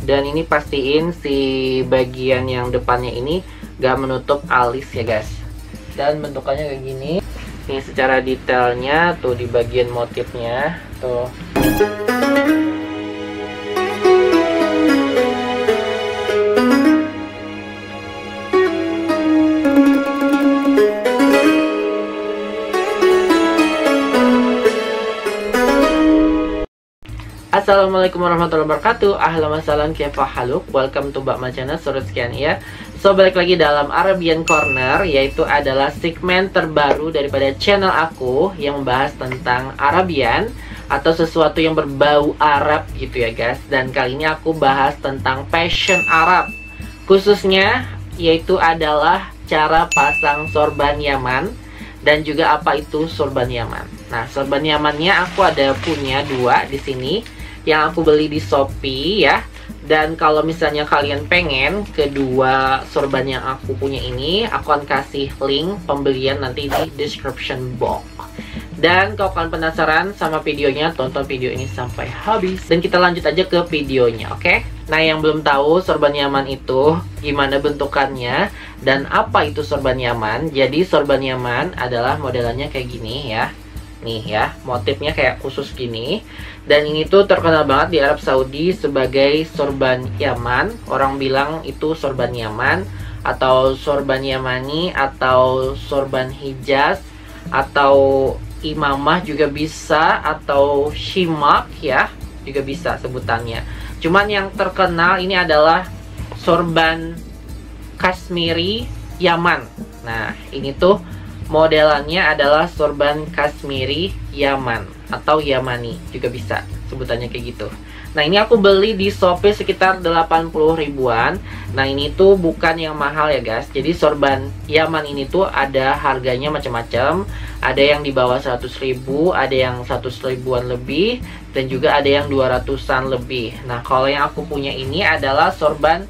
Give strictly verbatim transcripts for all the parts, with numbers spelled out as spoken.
Dan ini pastiin si bagian yang depannya ini gak menutup alis ya guys. Dan bentukannya kayak gini. Ini secara detailnya tuh di bagian motifnya tuh. Assalamualaikum warahmatullahi wabarakatuh. Ahlan wa sahlan, kaifa haluk? Welcome to Mbak Macana. Sore sekian ya. So, balik lagi dalam Arabian Corner, yaitu adalah segmen terbaru daripada channel aku yang membahas tentang Arabian atau sesuatu yang berbau Arab gitu ya guys. Dan kali ini aku bahas tentang fashion Arab, khususnya yaitu adalah cara pasang sorban Yaman dan juga apa itu sorban Yaman. Nah, sorban Yamannya aku ada punya dua di sini yang aku beli di Shopee ya. Dan kalau misalnya kalian pengen kedua sorban yang aku punya ini, aku akan kasih link pembelian nanti di description box. Dan kalau kalian penasaran sama videonya, tonton video ini sampai habis. Dan kita lanjut aja ke videonya, oke? Okay? Nah, yang belum tahu sorban Yaman itu gimana bentukannya dan apa itu sorban Yaman. Jadi sorban Yaman adalah modelannya kayak gini ya. Nih ya, motifnya kayak khusus gini. Dan ini tuh terkenal banget di Arab Saudi sebagai sorban Yaman. Orang bilang itu sorban Yaman atau sorban Yamani atau sorban Hijaz atau imamah juga bisa, atau shimak ya, juga bisa sebutannya. Cuman yang terkenal ini adalah sorban Kashmiri Yaman. Nah, ini tuh modelannya adalah sorban Kashmiri Yaman atau Yamani juga bisa sebutannya kayak gitu. Nah, ini aku beli di Shopee sekitar delapan puluh ribuan. Nah, ini tuh bukan yang mahal ya guys. Jadi sorban Yaman ini tuh ada harganya macam-macam. Ada yang di bawah seratus ribu, ada yang seratus ribuan lebih, dan juga ada yang dua ratusan lebih. Nah, kalau yang aku punya ini adalah sorban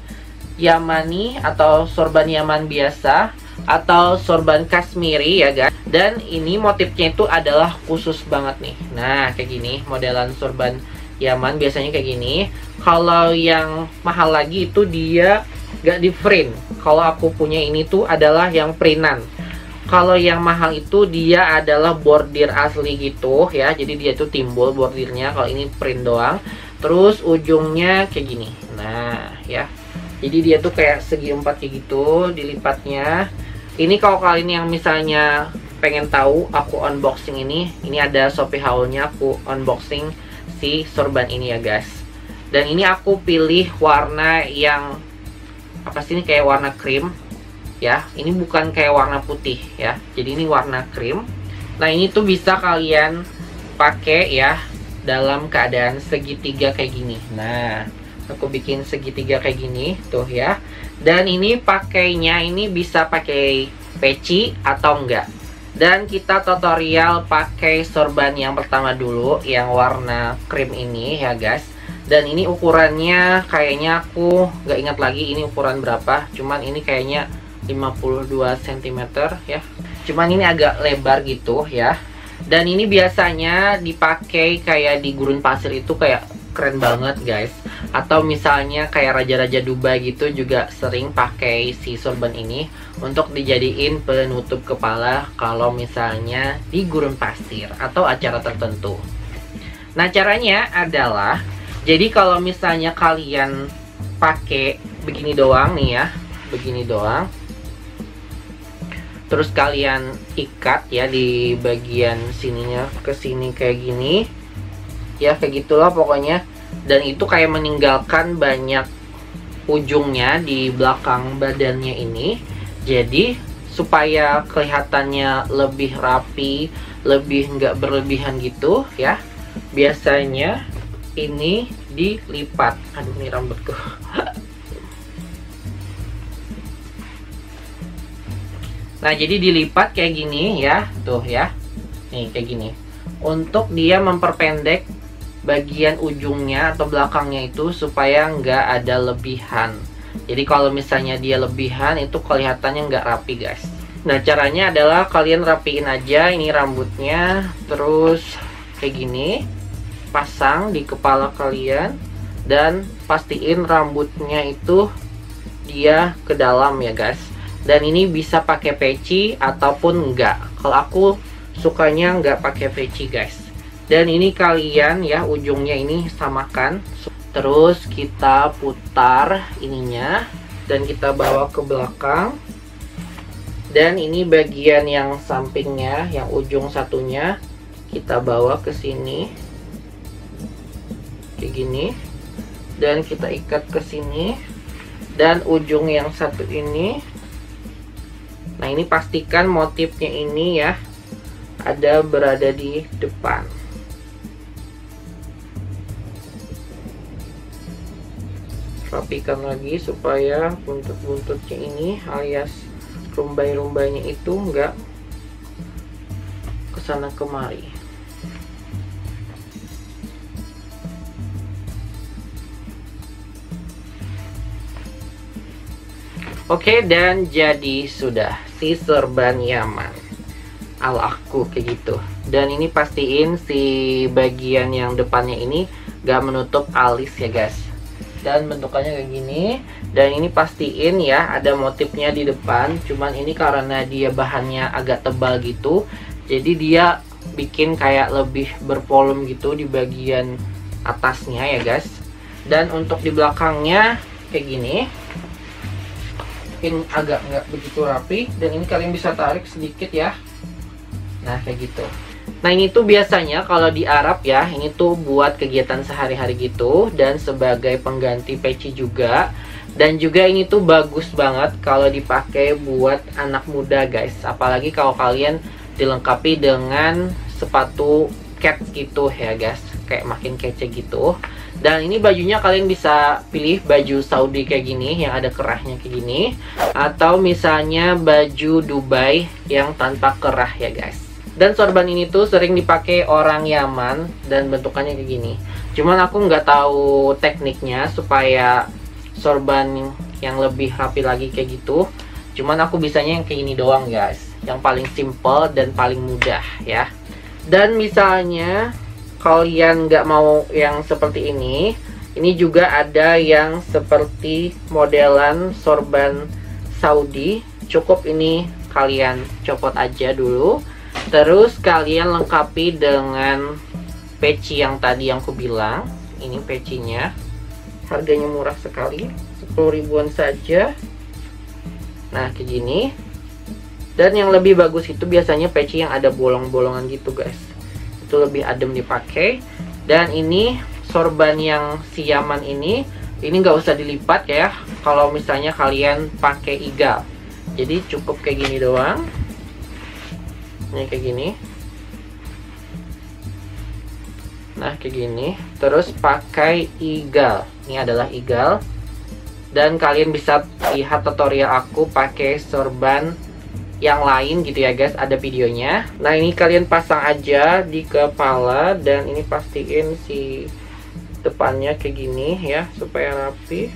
Yamani atau sorban Yaman biasa atau sorban Kashmiri ya guys. Dan ini motifnya itu adalah khusus banget nih. Nah, kayak gini modelan sorban Yaman biasanya kayak gini. Kalau yang mahal lagi itu dia gak di print. Kalau aku punya ini tuh adalah yang printan. Kalau yang mahal itu dia adalah bordir asli gitu ya. Jadi dia tuh timbul bordirnya. Kalau ini print doang. Terus ujungnya kayak gini. Nah ya, jadi dia tuh kayak segi empat kayak gitu dilipatnya. Ini kalau kalian yang misalnya pengen tahu aku unboxing ini, ini ada Shopee haulnya, aku unboxing si sorban ini ya guys. Dan ini aku pilih warna yang apa sih, ini kayak warna krim ya. Ini bukan kayak warna putih ya. Jadi ini warna krim. Nah, ini tuh bisa kalian pakai ya dalam keadaan segitiga kayak gini. Nah, aku bikin segitiga kayak gini tuh ya. Dan ini pakainya ini bisa pakai peci atau enggak. Dan kita tutorial pakai sorban yang pertama dulu, yang warna krim ini ya guys. Dan ini ukurannya kayaknya aku nggak ingat lagi ini ukuran berapa. Cuman ini kayaknya lima puluh dua sentimeter ya. Cuman ini agak lebar gitu ya. Dan ini biasanya dipakai kayak di gurun pasir itu kayak keren banget guys. Atau misalnya kayak raja-raja Dubai gitu juga sering pakai si sorban ini untuk dijadiin penutup kepala kalau misalnya di gurun pasir atau acara tertentu. Nah, caranya adalah, jadi kalau misalnya kalian pakai begini doang nih ya, begini doang. Terus kalian ikat ya di bagian sininya ke sini kayak gini. Ya kayak gitulah pokoknya. Dan itu kayak meninggalkan banyak ujungnya di belakang badannya ini. Jadi supaya kelihatannya lebih rapi, lebih nggak berlebihan gitu ya, biasanya ini dilipat. Aduh, ini rambutku. Nah, jadi dilipat kayak gini ya, tuh ya. Nih kayak gini. Untuk dia memperpendek bagian ujungnya atau belakangnya itu supaya nggak ada lebihan. Jadi kalau misalnya dia lebihan itu kelihatannya nggak rapi guys. Nah, caranya adalah kalian rapiin aja ini rambutnya, terus kayak gini pasang di kepala kalian. dan pastiin rambutnya itu dia ke dalam ya guys. Dan ini bisa pakai peci ataupun enggak. Kalau aku sukanya enggak pakai peci guys. Dan ini kalian ya, ujungnya ini samakan. Terus kita putar ininya dan kita bawa ke belakang. Dan ini bagian yang sampingnya, yang ujung satunya kita bawa ke sini kayak gini, dan kita ikat ke sini. Dan ujung yang satu ini, nah ini pastikan motifnya ini ya ada berada di depan. Rapikan lagi supaya buntut-buntutnya ini alias rumbai-rumbainya itu enggak kesana kemari. Oke, dan jadi sudah si sorban Yaman ala aku kayak gitu. Dan ini pastiin si bagian yang depannya ini gak menutup alis ya guys. Dan bentukannya kayak gini. Dan ini pastiin ya ada motifnya di depan. Cuman ini karena dia bahannya agak tebal gitu, jadi dia bikin kayak lebih bervolume gitu di bagian atasnya ya guys. Dan untuk di belakangnya kayak gini, mungkin agak nggak begitu rapi. Dan ini kalian bisa tarik sedikit ya. Nah kayak gitu. Nah ini tuh biasanya kalau di Arab ya, ini tuh buat kegiatan sehari-hari gitu, dan sebagai pengganti peci juga. Dan juga ini tuh bagus banget kalau dipakai buat anak muda guys. Apalagi kalau kalian dilengkapi dengan sepatu cat gitu ya guys, kayak makin kece gitu. Dan ini bajunya kalian bisa pilih baju Saudi kayak gini yang ada kerahnya kayak gini, atau misalnya baju Dubai yang tanpa kerah ya guys. Dan sorban ini tuh sering dipakai orang Yaman dan bentukannya kayak gini. Cuman aku nggak tahu tekniknya supaya sorban yang lebih rapi lagi kayak gitu. Cuman aku bisanya yang kayak gini doang guys, yang paling simple dan paling mudah ya. Dan misalnya kalian nggak mau yang seperti ini, ini juga ada yang seperti modelan sorban Saudi. Cukup ini kalian copot aja dulu, terus kalian lengkapi dengan peci yang tadi yang aku bilang. Ini pecinya, harganya murah sekali, sepuluh ribuan saja. Nah kayak gini. Dan yang lebih bagus itu biasanya peci yang ada bolong-bolongan gitu guys, itu lebih adem dipakai. Dan ini sorban yang si Yaman ini, ini nggak usah dilipat ya kalau misalnya kalian pakai igal. Jadi cukup kayak gini doang. Ini kayak gini. Nah kayak gini. Terus pakai igal. Ini adalah igal. Dan kalian bisa lihat tutorial aku pakai sorban yang lain gitu ya guys, ada videonya. Nah ini kalian pasang aja di kepala, dan ini pastiin si depannya kayak gini ya supaya rapi.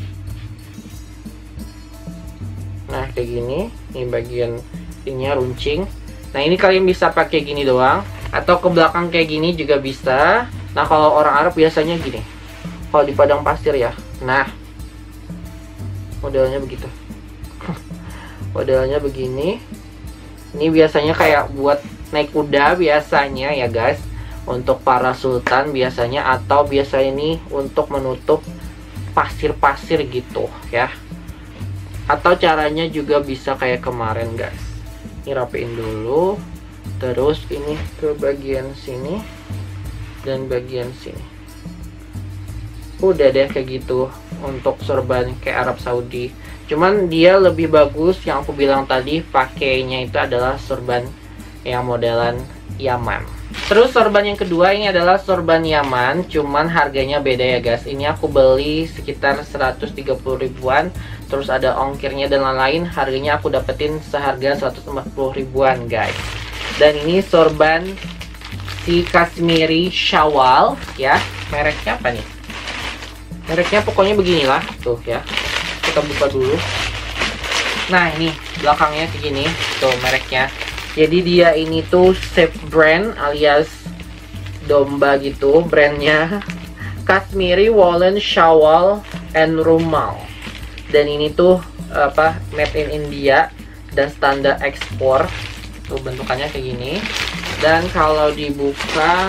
Nah kayak gini, ini bagian ininya runcing. Nah ini kalian bisa pakai gini doang, atau ke belakang kayak gini juga bisa. Nah kalau orang Arab biasanya gini, kalau di padang pasir ya. Nah modelnya begitu. Modelnya begini. Ini biasanya kayak buat naik kuda biasanya ya guys, untuk para sultan biasanya, atau biasanya ini untuk menutup pasir-pasir gitu ya. Atau caranya juga bisa kayak kemarin guys. Ini rapiin dulu, terus ini ke bagian sini dan bagian sini. Udah deh kayak gitu untuk sorban kayak Arab Saudi. Cuman dia lebih bagus yang aku bilang tadi, pakainya itu adalah sorban yang modelan Yaman. Terus sorban yang kedua ini adalah sorban Yaman, cuman harganya beda ya guys. Ini aku beli sekitar seratus tiga puluh ribuan, terus ada ongkirnya dan lain-lain. Harganya aku dapetin seharga seratus empat puluh ribuan guys. Dan ini sorban si Kashmiri Shawwal ya. Mereknya apa nih? Mereknya pokoknya beginilah tuh ya. Kita buka dulu. Nah ini belakangnya kayak gini tuh mereknya. Jadi dia ini tuh Safe Brand alias domba gitu brandnya. Kashmiri Woolen Shawl and Rumal. Dan ini tuh apa, made in India dan standar ekspor. Tuh bentukannya kayak gini. Dan kalau dibuka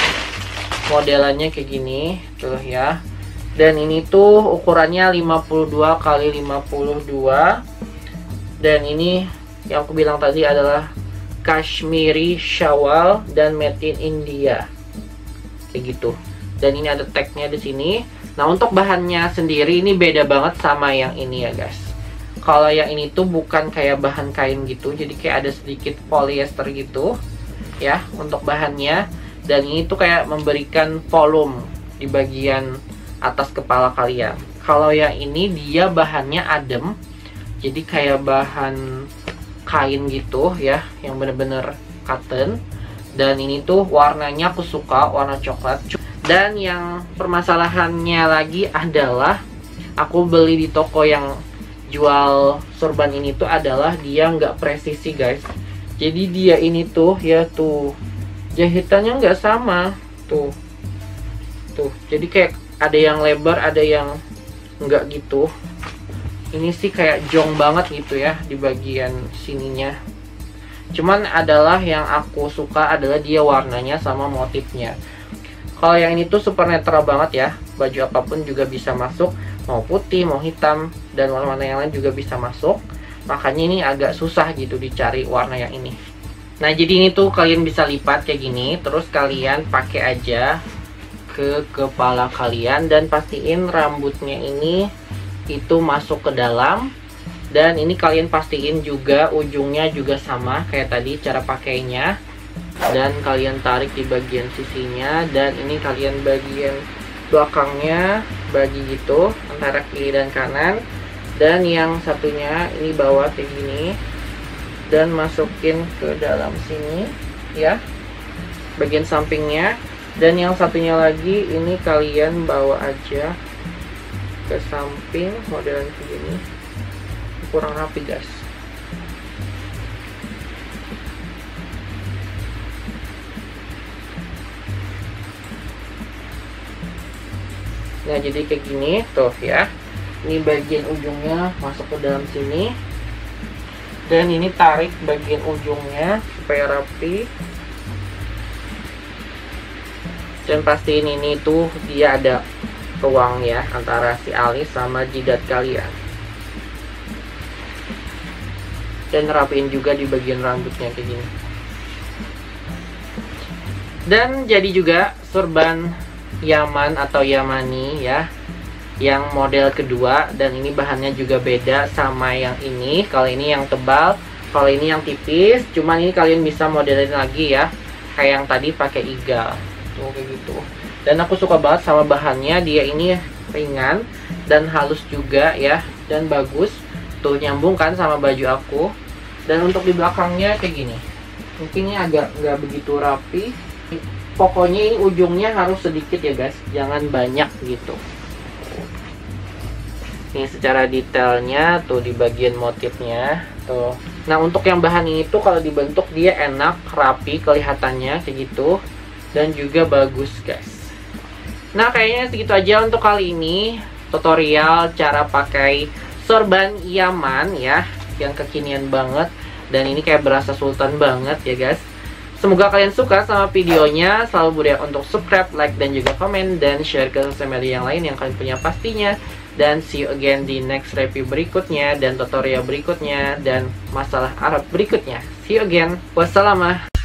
modelannya kayak gini tuh ya. Dan ini tuh ukurannya lima puluh dua kali lima puluh dua. Dan ini yang aku bilang tadi adalah Kashmiri Shawl dan made in India. Kayak gitu. Dan ini ada tagnya di sini. Nah, untuk bahannya sendiri ini beda banget sama yang ini ya guys. Kalau yang ini tuh bukan kayak bahan kain gitu, jadi kayak ada sedikit polyester gitu ya untuk bahannya. Dan ini tuh kayak memberikan volume di bagian atas kepala kalian. Kalau yang ini dia bahannya adem, jadi kayak bahan kain gitu ya, yang bener-bener cotton. Dan ini tuh warnanya aku suka, warna coklat. Dan yang permasalahannya lagi adalah aku beli di toko yang jual sorban ini tuh adalah dia nggak presisi guys. Jadi dia ini tuh ya tuh jahitannya nggak sama tuh tuh. Jadi kayak ada yang lebar, ada yang nggak gitu. Ini sih kayak jong banget gitu ya di bagian sininya. Cuman adalah yang aku suka adalah dia warnanya sama motifnya. Kalau yang ini tuh super netral banget ya, baju apapun juga bisa masuk, mau putih, mau hitam, dan warna-warna yang lain juga bisa masuk. Makanya ini agak susah gitu dicari warna yang ini. Nah, jadi ini tuh kalian bisa lipat kayak gini, terus kalian pakai aja ke kepala kalian dan pastiin rambutnya ini itu masuk ke dalam. Dan ini kalian pastiin juga ujungnya juga sama kayak tadi cara pakainya. Dan kalian tarik di bagian sisinya, dan ini kalian bagian belakangnya bagi gitu antara kiri dan kanan. Dan yang satunya ini bawah kayak gini dan masukin ke dalam sini ya, bagian sampingnya. Dan yang satunya lagi ini kalian bawa aja ke samping modelan kayak gini. Kurang rapi guys. Nah, jadi kayak gini tuh ya. Ini bagian ujungnya masuk ke dalam sini. Dan ini tarik bagian ujungnya supaya rapi. Dan pastiin ini tuh dia ada ruang ya antara si alis sama jidat kalian. Dan rapiin juga di bagian rambutnya kayak gini. Dan jadi juga sorban Yaman atau Yamani ya, yang model kedua. Dan ini bahannya juga beda sama yang ini. Kalau ini yang tebal, kalau ini yang tipis. Cuman ini kalian bisa modelin lagi ya, kayak yang tadi pakai igal tuh kayak gitu. Dan aku suka banget sama bahannya, dia ini ringan dan halus juga ya, dan bagus tuh, nyambung kan sama baju aku. Dan untuk di belakangnya kayak gini, mungkin ini agak nggak begitu rapi. Pokoknya ini ujungnya harus sedikit ya guys, jangan banyak gitu. Ini secara detailnya tuh di bagian motifnya tuh. Nah, untuk yang bahan ini tuh kalau dibentuk dia enak, rapi kelihatannya kayak gitu, dan juga bagus guys. Nah, kayaknya segitu aja untuk kali ini tutorial cara pakai sorban Yaman ya, yang kekinian banget. Dan ini kayak berasa sultan banget ya guys. Semoga kalian suka sama videonya. Selalu budaya untuk subscribe, like, dan juga komen, dan share ke sosial media yang lain yang kalian punya pastinya. Dan see you again di next review berikutnya, dan tutorial berikutnya, dan masalah Arab berikutnya. See you again. Wassalam.